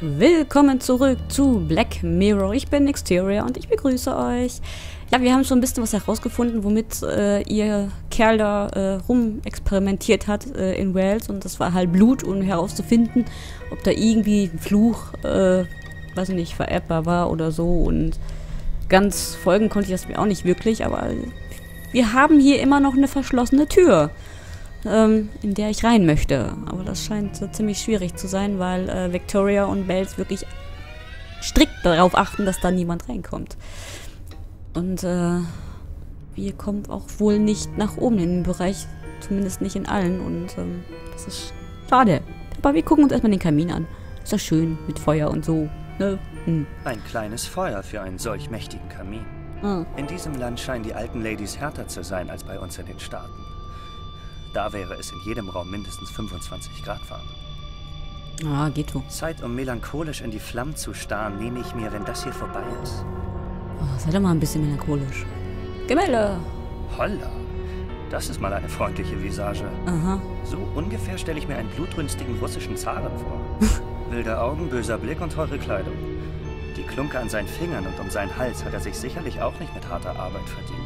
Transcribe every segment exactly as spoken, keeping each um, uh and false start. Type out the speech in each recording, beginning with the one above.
Willkommen zurück zu Black Mirror. Ich bin Exterior und ich begrüße euch. Ja, wir haben schon ein bisschen was herausgefunden, womit äh, ihr Kerl da äh, rumexperimentiert hat äh, in Wales. Und das war halt Blut, um herauszufinden, ob da irgendwie ein Fluch, äh, weiß ich nicht, vererbbar war oder so. Und ganz folgen konnte ich das mir auch nicht wirklich, aber wir haben hier immer noch eine verschlossene Tür, ähm, in der ich rein möchte. Aber das scheint so ziemlich schwierig zu sein, weil äh, Victoria und Bells wirklich strikt darauf achten, dass da niemand reinkommt. Und äh, wir kommen auch wohl nicht nach oben in den Bereich, zumindest nicht in allen. Und ähm, das ist schade. Aber wir gucken uns erstmal den Kamin an. Ist doch schön mit Feuer und so. Ne? Hm. Ein kleines Feuer für einen solch mächtigen Kamin. Ah. In diesem Land scheinen die alten Ladies härter zu sein als bei uns in den Staaten. Da wäre es in jedem Raum mindestens fünfundzwanzig Grad warm. Ah, geht wo. Zeit, um melancholisch in die Flammen zu starren, nehme ich mir, wenn das hier vorbei ist. Oh, sei doch mal ein bisschen melancholisch. Gemälde! Holla! Das ist mal eine freundliche Visage. Aha. So ungefähr stelle ich mir einen blutrünstigen russischen Zaren vor. Wilde Augen, böser Blick und teure Kleidung. Die Klunke an seinen Fingern und um seinen Hals hat er sich sicherlich auch nicht mit harter Arbeit verdient.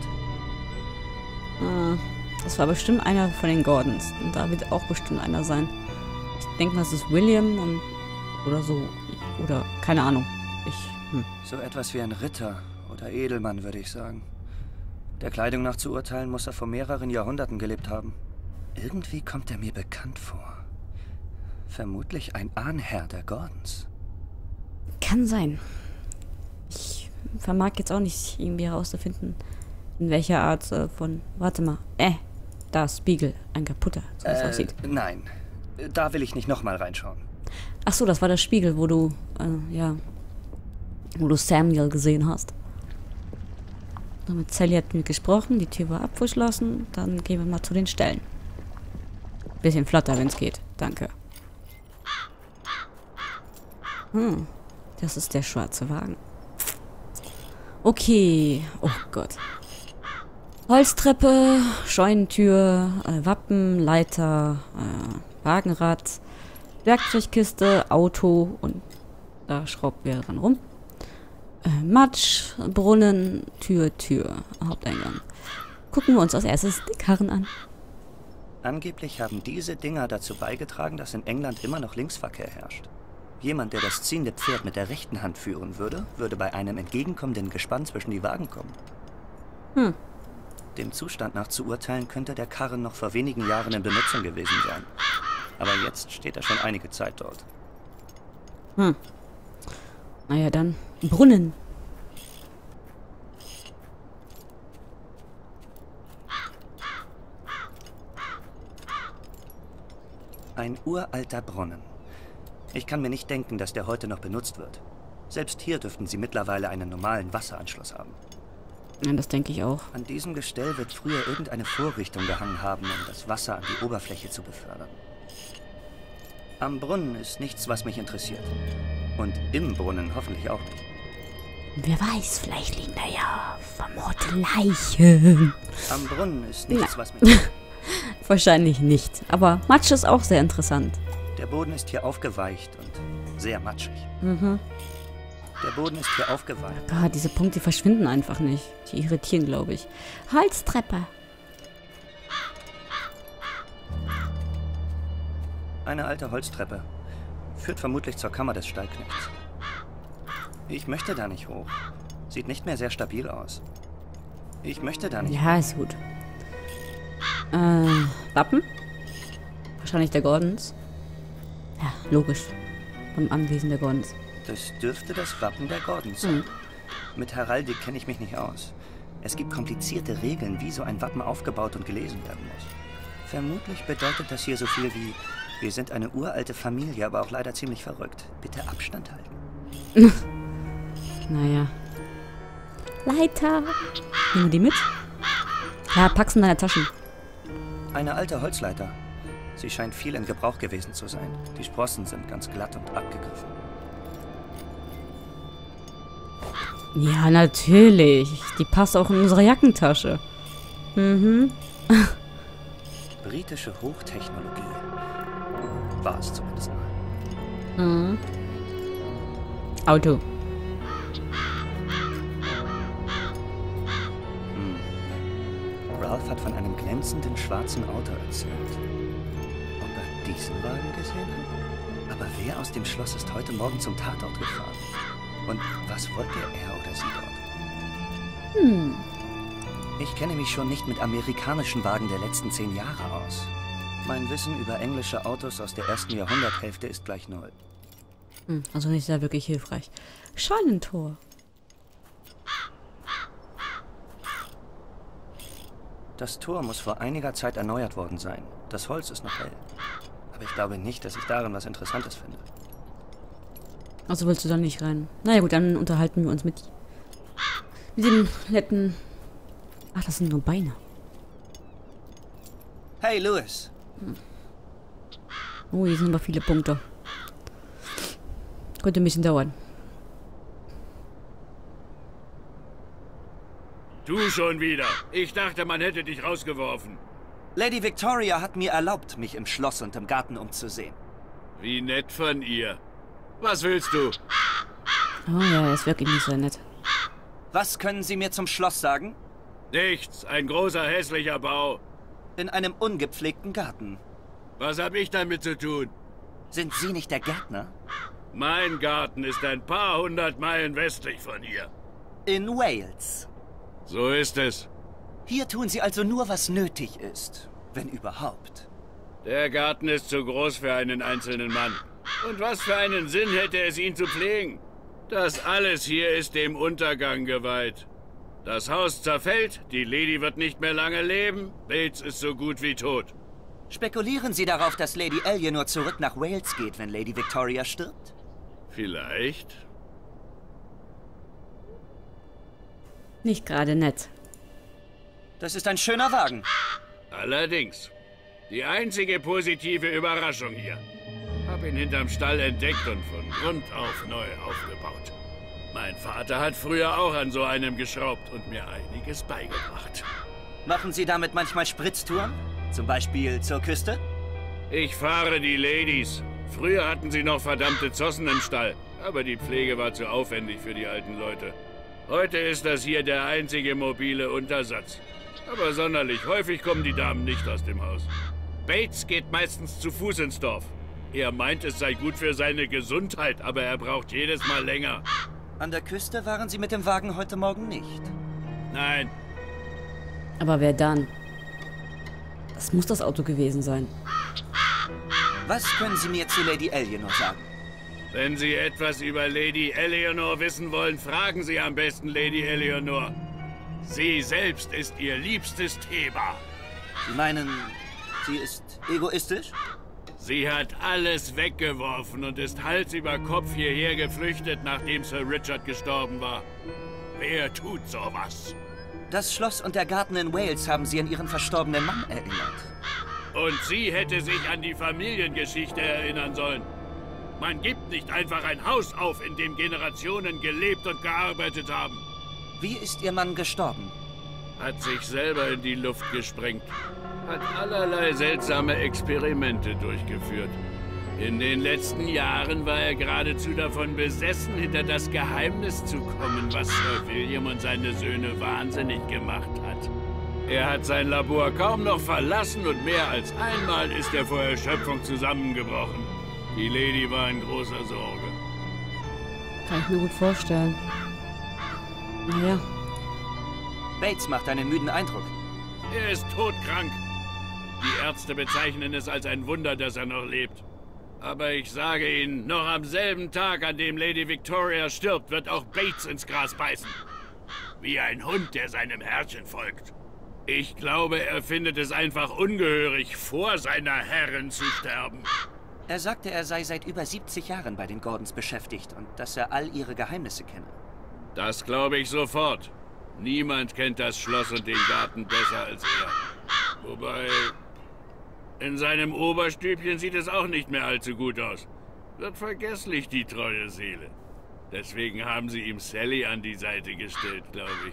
Ah, das war bestimmt einer von den Gordons. Und da wird auch bestimmt einer sein. Ich denke mal, es ist William und oder so. Oder keine Ahnung. Ich. Hm. So etwas wie ein Ritter oder Edelmann, würde ich sagen. Der Kleidung nach zu urteilen, muss er vor mehreren Jahrhunderten gelebt haben. Irgendwie kommt er mir bekannt vor. Vermutlich ein Ahnherr der Gordons. Kann sein. Ich vermag jetzt auch nicht irgendwie herauszufinden, in welcher Art äh, von... Warte mal. Äh, da ist Spiegel. Ein kaputter, so wie es Äh, aussieht. nein. Da will ich nicht nochmal reinschauen. Ach so, das war der Spiegel, wo du, äh, ja... Wo du Samuel gesehen hast. Mit Sally hat mir gesprochen, die Tür war abgeschlossen. Dann gehen wir mal zu den Stellen. Bisschen flotter, wenn es geht. Danke. Hm, das ist der schwarze Wagen. Okay. Oh Gott. Holztreppe, Scheunentür, äh, Wappen, Leiter, äh, Wagenrad, Werkzeugkiste, Auto und da schraubt wer dran rum. Äh, Matsch, Brunnen, Tür, Tür, Haupteingang. Gucken wir uns als erstes die Karren an. Angeblich haben diese Dinger dazu beigetragen, dass in England immer noch Linksverkehr herrscht. Jemand, der das ziehende Pferd mit der rechten Hand führen würde, würde bei einem entgegenkommenden Gespann zwischen die Wagen kommen. Hm. Dem Zustand nach zu urteilen, könnte der Karren noch vor wenigen Jahren in Benutzung gewesen sein. Aber jetzt steht er schon einige Zeit dort. Hm. Naja, dann Brunnen. Ein uralter Brunnen. Ich kann mir nicht denken, dass der heute noch benutzt wird. Selbst hier dürften sie mittlerweile einen normalen Wasseranschluss haben. Ja, das denke ich auch. An diesem Gestell wird früher irgendeine Vorrichtung gehangen haben, um das Wasser an die Oberfläche zu befördern. Am Brunnen ist nichts, was mich interessiert. Und im Brunnen hoffentlich auch nicht. Wer weiß, vielleicht liegen da ja vermorte Leichen. Am Brunnen ist nichts, Na. was mich... Wahrscheinlich nicht. Aber Matsch ist auch sehr interessant. Der Boden ist hier aufgeweicht und sehr matschig. Mhm. Der Boden ist hier aufgeweicht. Gott, diese Punkte verschwinden einfach nicht. Die irritieren, glaube ich. Holztreppe. Eine alte Holztreppe. Führt vermutlich zur Kammer des Stallknechts. Ich möchte da nicht hoch. Sieht nicht mehr sehr stabil aus. Ich möchte da nicht. Ja, ist gut. Äh, Wappen? Wahrscheinlich der Gordons. Ja, logisch. Beim Anwesen der Gordons. Das dürfte das Wappen der Gordons sein. Mhm. Mit Heraldik kenne ich mich nicht aus. Es gibt komplizierte Regeln, wie so ein Wappen aufgebaut und gelesen werden muss. Vermutlich bedeutet das hier so viel wie: Wir sind eine uralte Familie, aber auch leider ziemlich verrückt. Bitte Abstand halten. Naja. Leiter. Nehmen wir die mit? Ja, pack's in deine Taschen. Eine alte Holzleiter. Sie scheint viel in Gebrauch gewesen zu sein. Die Sprossen sind ganz glatt und abgegriffen. Ja, natürlich. Die passt auch in unsere Jackentasche. Mhm. Britische Hochtechnologie. War es zumindest mal. Mhm. Auto. Hm. Ralph hat von einem glänzenden schwarzen Auto erzählt. Ob er diesen Wagen gesehen hat? Aber wer aus dem Schloss ist heute Morgen zum Tatort gefahren? Und was wollte er oder sie dort? Hm. Ich kenne mich schon nicht mit amerikanischen Wagen der letzten zehn Jahre aus. Mein Wissen über englische Autos aus der ersten Jahrhunderthälfte ist gleich null. Hm, also nicht sehr wirklich hilfreich. Scheunentor. Das Tor muss vor einiger Zeit erneuert worden sein. Das Holz ist noch hell. Aber ich glaube nicht, dass ich darin was Interessantes finde. Also willst du da nicht rein? Naja gut, dann unterhalten wir uns mit, mit dem netten... Ach, das sind nur Beine. Hey, Louis. Hm. Oh, hier sind aber viele Punkte. Könnte ein bisschen dauern. Du schon wieder. Ich dachte, man hätte dich rausgeworfen. Lady Victoria hat mir erlaubt, mich im Schloss und im Garten umzusehen. Wie nett von ihr. Was willst du? Oh ja, er ist wirklich nicht sehr nett. Was können Sie mir zum Schloss sagen? Nichts. Ein großer, hässlicher Bau. In einem ungepflegten Garten. Was hab ich damit zu tun? Sind Sie nicht der Gärtner? Mein Garten ist ein paar hundert Meilen westlich von hier. In Wales. So ist es. Hier tun Sie also nur, was nötig ist. Wenn überhaupt. Der Garten ist zu groß für einen einzelnen Mann. Und was für einen Sinn hätte es, ihn zu pflegen? Das alles hier ist dem Untergang geweiht. Das Haus zerfällt, die Lady wird nicht mehr lange leben, Bates ist so gut wie tot. Spekulieren Sie darauf, dass Lady Eleanor zurück nach Wales geht, wenn Lady Victoria stirbt? Vielleicht. Nicht gerade nett. Das ist ein schöner Wagen. Allerdings. Die einzige positive Überraschung hier. Hab ihn hinterm Stall entdeckt und von Grund auf neu aufgebaut. Mein Vater hat früher auch an so einem geschraubt und mir einiges beigebracht. Machen Sie damit manchmal Spritztouren? Zum Beispiel zur Küste? Ich fahre die Ladies. Früher hatten sie noch verdammte Zossen im Stall, aber die Pflege war zu aufwendig für die alten Leute. Heute ist das hier der einzige mobile Untersatz. Aber sonderlich häufig kommen die Damen nicht aus dem Haus. Bates geht meistens zu Fuß ins Dorf. Er meint, es sei gut für seine Gesundheit, aber er braucht jedes Mal länger. An der Küste waren Sie mit dem Wagen heute Morgen nicht? Nein. Aber wer dann? Das muss das Auto gewesen sein. Was können Sie mir zu Lady Eleanor sagen? Wenn Sie etwas über Lady Eleanor wissen wollen, fragen Sie am besten Lady Eleanor. Sie selbst ist ihr liebstes Thema. Sie meinen, sie ist egoistisch? Sie hat alles weggeworfen und ist Hals über Kopf hierher geflüchtet, nachdem Sir Richard gestorben war. Wer tut sowas? Das Schloss und der Garten in Wales haben sie an ihren verstorbenen Mann erinnert. Und sie hätte sich an die Familiengeschichte erinnern sollen. Man gibt nicht einfach ein Haus auf, in dem Generationen gelebt und gearbeitet haben. Wie ist Ihr Mann gestorben? Hat sich selber in die Luft gesprengt. Hat allerlei seltsame Experimente durchgeführt. In den letzten Jahren war er geradezu davon besessen, hinter das Geheimnis zu kommen, was Sir William und seine Söhne wahnsinnig gemacht hat. Er hat sein Labor kaum noch verlassen und mehr als einmal ist er vor Erschöpfung zusammengebrochen. Die Lady war in großer Sorge. Kann ich mir gut vorstellen. Naja. Bates macht einen müden Eindruck. Er ist todkrank. Die Ärzte bezeichnen es als ein Wunder, dass er noch lebt. Aber ich sage Ihnen, noch am selben Tag, an dem Lady Victoria stirbt, wird auch Bates ins Gras beißen. Wie ein Hund, der seinem Herrchen folgt. Ich glaube, er findet es einfach ungehörig, vor seiner Herrin zu sterben. Er sagte, er sei seit über siebzig Jahren bei den Gordons beschäftigt und dass er all ihre Geheimnisse kenne. Das glaube ich sofort. Niemand kennt das Schloss und den Garten besser als er. Wobei, in seinem Oberstübchen sieht es auch nicht mehr allzu gut aus. Wird vergesslich, die treue Seele. Deswegen haben sie ihm Sally an die Seite gestellt, glaube ich.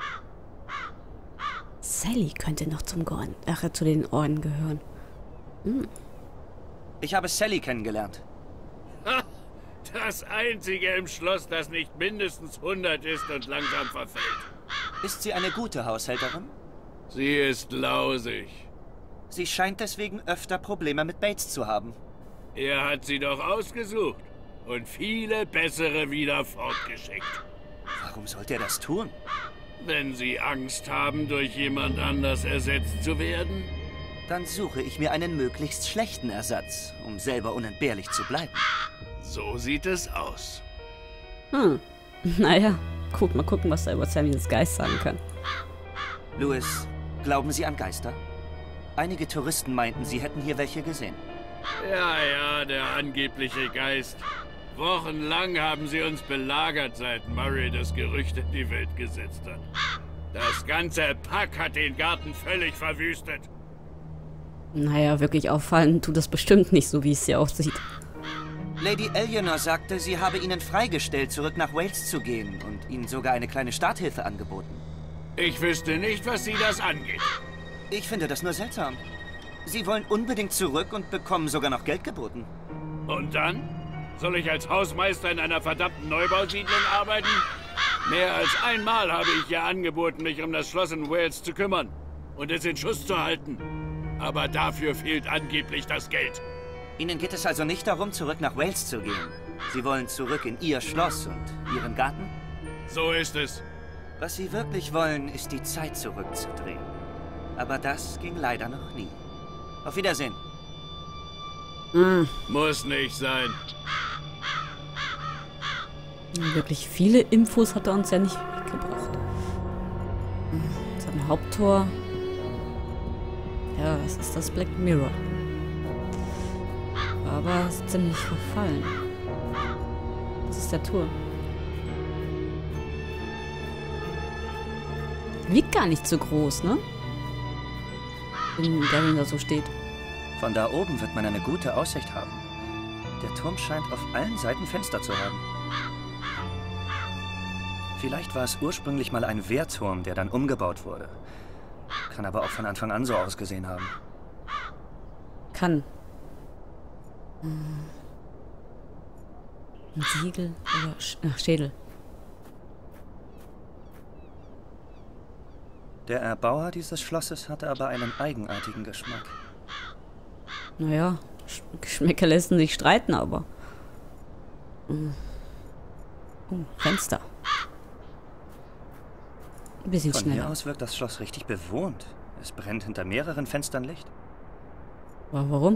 Sally könnte noch zum Gordon, ach, zu den Orden gehören. Hm. Ich habe Sally kennengelernt. Ha! Das einzige im Schloss, das nicht mindestens hundert ist und langsam verfällt. Ist sie eine gute Haushälterin? Sie ist lausig. Sie scheint deswegen öfter Probleme mit Bates zu haben. Er hat sie doch ausgesucht und viele bessere wieder fortgeschickt. Warum sollte er das tun? Wenn Sie Angst haben, durch jemand anders ersetzt zu werden? Dann suche ich mir einen möglichst schlechten Ersatz, um selber unentbehrlich zu bleiben. So sieht es aus. Hm. Naja, gut, mal gucken, was er über Samuels Geist sagen kann. Louis, glauben Sie an Geister? Einige Touristen meinten, sie hätten hier welche gesehen. Ja, ja, der angebliche Geist. Wochenlang haben sie uns belagert, seit Murray das Gerücht in die Welt gesetzt hat. Das ganze Pack hat den Garten völlig verwüstet. Naja, wirklich auffallen tut das bestimmt nicht, so wie es hier aussieht. Lady Eleanor sagte, sie habe ihnen freigestellt, zurück nach Wales zu gehen und ihnen sogar eine kleine Starthilfe angeboten. Ich wüsste nicht, was sie das angeht. Ich finde das nur seltsam. Sie wollen unbedingt zurück und bekommen sogar noch Geld geboten. Und dann? Soll ich als Hausmeister in einer verdammten Neubausiedlung arbeiten? Mehr als einmal habe ich ihr angeboten, mich um das Schloss in Wales zu kümmern und es in Schuss zu halten. Aber dafür fehlt angeblich das Geld. Ihnen geht es also nicht darum, zurück nach Wales zu gehen. Sie wollen zurück in Ihr Schloss und Ihren Garten? So ist es. Was Sie wirklich wollen, ist die Zeit zurückzudrehen. Aber das ging leider noch nie. Auf Wiedersehen. Hm. Muss nicht sein. Wirklich viele Infos hat er uns ja nicht mitgebracht. Sein Haupttor. Ja, was ist das? Black Mirror. Aber ist ziemlich verfallen. Das ist der Turm. Wiegt gar nicht so groß, ne? Wenn Darren da so steht. Von da oben wird man eine gute Aussicht haben. Der Turm scheint auf allen Seiten Fenster zu haben. Vielleicht war es ursprünglich mal ein Wehrturm, der dann umgebaut wurde. Kann aber auch von Anfang an so ausgesehen haben. Kann. Hm. Ein Siegel oder Sch Ach, Schädel. Der Erbauer dieses Schlosses hatte aber einen eigenartigen Geschmack. Naja, Geschmäcker lassen sich streiten, aber... Hm. Oh, Fenster. Ein bisschen Von schneller. hier aus wirkt das Schloss richtig bewohnt. Es brennt hinter mehreren Fenstern Licht. Aber warum?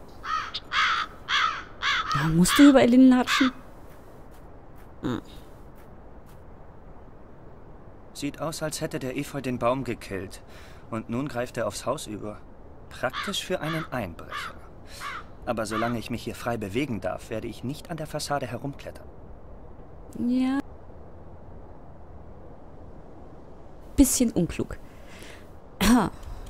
Da musst du über Elin latschen? Hm. Sieht aus, als hätte der Efeu den Baum gekillt. Und nun greift er aufs Haus über. Praktisch für einen Einbrecher. Aber solange ich mich hier frei bewegen darf, werde ich nicht an der Fassade herumklettern. Ja. Bisschen unklug. Ah.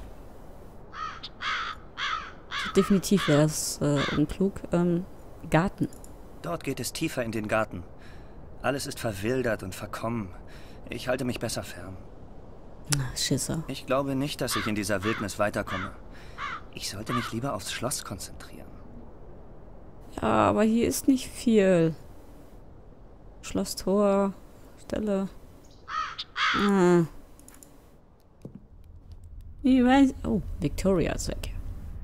Definitiv wäre das äh, unklug. Ähm, Garten. Dort geht es tiefer in den Garten. Alles ist verwildert und verkommen. Ich halte mich besser fern. Na, Schisser. Ich glaube nicht, dass ich in dieser Wildnis weiterkomme. Ich sollte mich lieber aufs Schloss konzentrieren. Ja, aber hier ist nicht viel. Schlosstor, Stelle. Ah. Ich weiß. Oh, Victoria ist weg.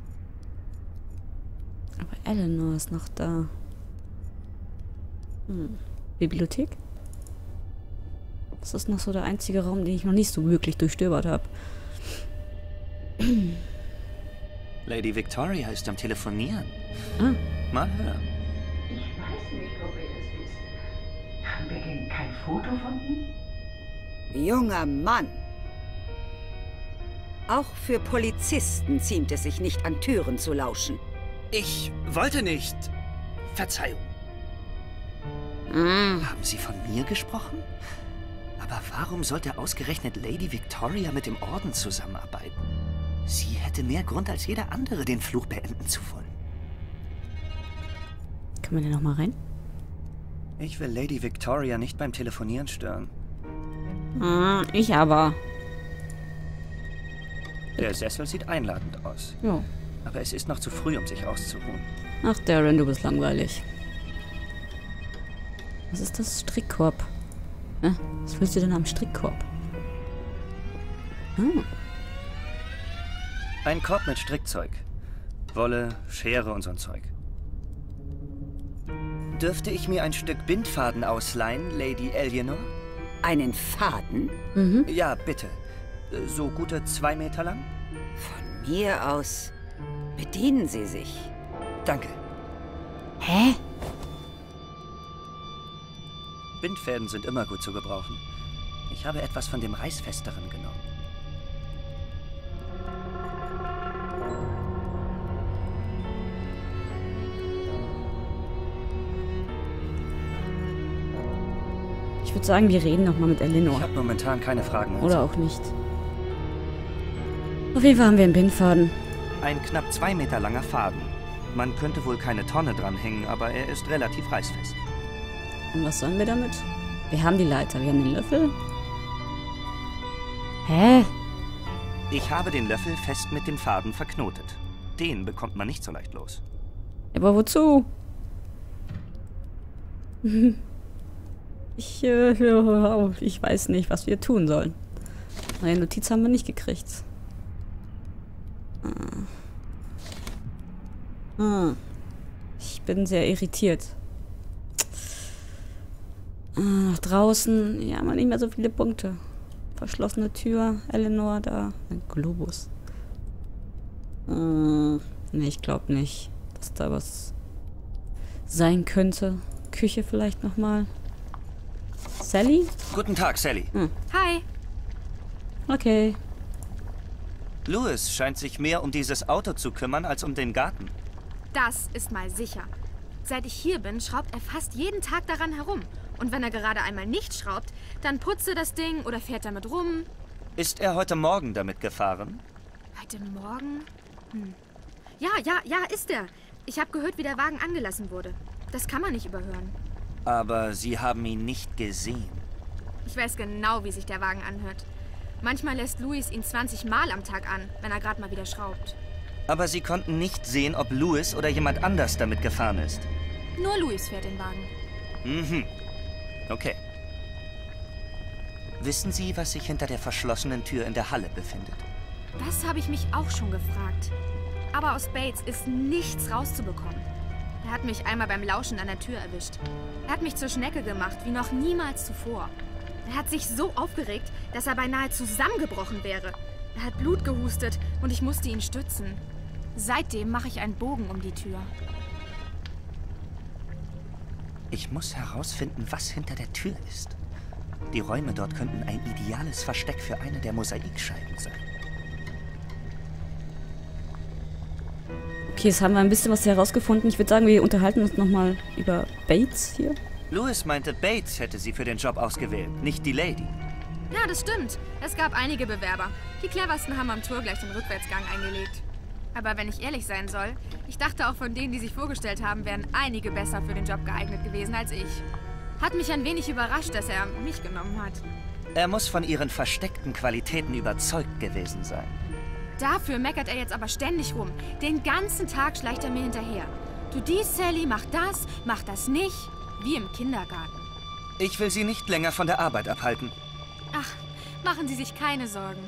Aber Eleanor ist noch da. Hm. Bibliothek? Das ist noch so der einzige Raum, den ich noch nicht so wirklich durchstöbert habe. Lady Victoria ist am Telefonieren. Ah. Mal hören. Ich weiß nicht, ob ihr es wisst. Haben wir denn kein Foto von ihm? Junger Mann. Auch für Polizisten ziemt es sich nicht, an Türen zu lauschen. Ich wollte nicht. Verzeihung. Mm. Haben Sie von mir gesprochen? Aber warum sollte ausgerechnet Lady Victoria mit dem Orden zusammenarbeiten? Sie hätte mehr Grund als jeder andere, den Fluch beenden zu wollen. Können wir denn noch mal rein? Ich will Lady Victoria nicht beim Telefonieren stören. Ah, ich aber. Der Sessel sieht einladend aus. Ja. Aber es ist noch zu früh, um sich auszuruhen. Ach, Darren, du bist langweilig. Was ist das? Strickkorb. Äh, was willst du denn am Strickkorb? Hm. Ein Korb mit Strickzeug. Wolle, Schere und so ein Zeug. Dürfte ich mir ein Stück Bindfaden ausleihen, Lady Eleanor? Einen Faden? Mhm. Ja, bitte. So gute zwei Meter lang? Von mir aus bedienen Sie sich. Danke. Hä? Bindfäden sind immer gut zu gebrauchen. Ich habe etwas von dem reißfesteren genommen. Ich würde sagen, wir reden noch mal mit Ich Eleanor. habe momentan keine Fragen mehr. Oder auch nicht. Auf jeden Fall haben wir einen Bindfaden. Ein knapp zwei Meter langer Faden. Man könnte wohl keine Tonne dranhängen, aber er ist relativ reißfest. Und was sollen wir damit? Wir haben die Leiter, wir haben den Löffel. Hä? Ich habe den Löffel fest mit dem Faden verknotet. Den bekommt man nicht so leicht los. Aber wozu? Ich, äh, ich weiß nicht, was wir tun sollen. Eine Notiz haben wir nicht gekriegt. Ah. Ah. Ich bin sehr irritiert. Ah, draußen, ja, man nicht mehr so viele Punkte. Verschlossene Tür, Eleanor da. Ein Globus. Ah, nee, ich glaube nicht, dass da was sein könnte. Küche vielleicht nochmal. Sally? Guten Tag, Sally. Hm. Hi. Okay. Louis scheint sich mehr um dieses Auto zu kümmern als um den Garten. Das ist mal sicher. Seit ich hier bin, schraubt er fast jeden Tag daran herum. Und wenn er gerade einmal nicht schraubt, dann putzt er das Ding oder fährt damit rum. Ist er heute Morgen damit gefahren? Heute Morgen? Hm. Ja, ja, ja, ist er. Ich habe gehört, wie der Wagen angelassen wurde. Das kann man nicht überhören. Aber Sie haben ihn nicht gesehen. Ich weiß genau, wie sich der Wagen anhört. Manchmal lässt Louis ihn zwanzig Mal am Tag an, wenn er gerade mal wieder schraubt. Aber Sie konnten nicht sehen, ob Louis oder jemand anders damit gefahren ist. Nur Louis fährt den Wagen. Mhm. Okay. Wissen Sie, was sich hinter der verschlossenen Tür in der Halle befindet? Das habe ich mich auch schon gefragt. Aber aus Bates ist nichts rauszubekommen. Er hat mich einmal beim Lauschen an der Tür erwischt. Er hat mich zur Schnecke gemacht, wie noch niemals zuvor. Er hat sich so aufgeregt, dass er beinahe zusammengebrochen wäre. Er hat Blut gehustet und ich musste ihn stützen. Seitdem mache ich einen Bogen um die Tür. Ich muss herausfinden, was hinter der Tür ist. Die Räume dort könnten ein ideales Versteck für eine der Mosaikscheiben sein. Okay, jetzt haben wir ein bisschen was herausgefunden. Ich würde sagen, wir unterhalten uns nochmal über Bates hier. Louis meinte, Bates hätte sie für den Job ausgewählt, nicht die Lady. Ja, das stimmt. Es gab einige Bewerber. Die cleversten haben am Tor gleich den Rückwärtsgang eingelegt. Aber wenn ich ehrlich sein soll, ich dachte auch von denen, die sich vorgestellt haben, wären einige besser für den Job geeignet gewesen als ich. Hat mich ein wenig überrascht, dass er mich genommen hat. Er muss von ihren versteckten Qualitäten überzeugt gewesen sein. Dafür meckert er jetzt aber ständig rum. Den ganzen Tag schleicht er mir hinterher. Du dies, Sally, mach das, mach das nicht. Wie im Kindergarten. Ich will Sie nicht länger von der Arbeit abhalten. Ach, machen Sie sich keine Sorgen.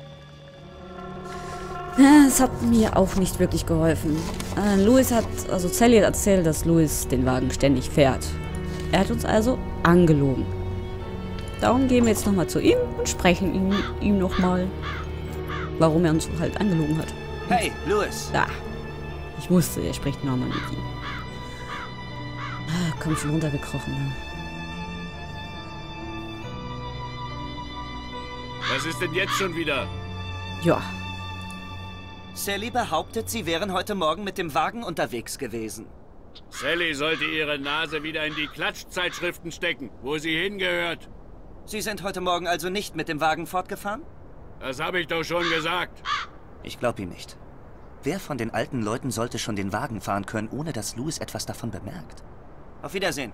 Es hat mir auch nicht wirklich geholfen. Äh, Louis hat, also Sally hat erzählt, dass Louis den Wagen ständig fährt. Er hat uns also angelogen. Darum gehen wir jetzt nochmal zu ihm und sprechen ihn, ihm nochmal, warum er uns halt angelogen hat. Hey, Louis! Ja, ich wusste, er spricht nochmal mit ihm. Ah, komm schon runtergekrochen. Ne? Was ist denn jetzt schon wieder? Ja. Sally behauptet, Sie wären heute Morgen mit dem Wagen unterwegs gewesen. Sally sollte ihre Nase wieder in die Klatschzeitschriften stecken, wo sie hingehört. Sie sind heute Morgen also nicht mit dem Wagen fortgefahren? Das habe ich doch schon gesagt. Ich glaube ihm nicht. Wer von den alten Leuten sollte schon den Wagen fahren können, ohne dass Louis etwas davon bemerkt? Auf Wiedersehen.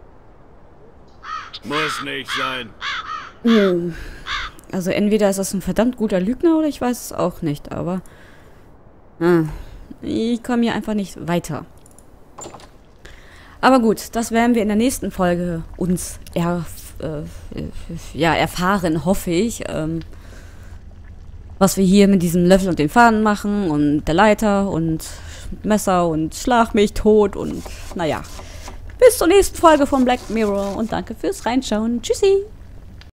Muss nicht sein. Hm. Also entweder ist das ein verdammt guter Lügner oder ich weiß es auch nicht, aber ah, ich komme hier einfach nicht weiter. Aber gut, das werden wir in der nächsten Folge uns erf äh, ja, erfahren, hoffe ich. Ähm, was wir hier mit diesem Löffel und den Faden machen und der Leiter und Messer und Schlag mich tot und naja. Bis zur nächsten Folge von Black Mirror und danke fürs Reinschauen. Tschüssi!